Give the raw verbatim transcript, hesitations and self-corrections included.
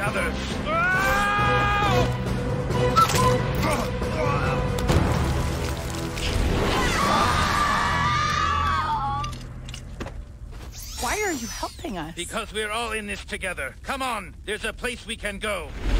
others. Why are you helping us? Because we're all in this together. Come on, there's a place we can go.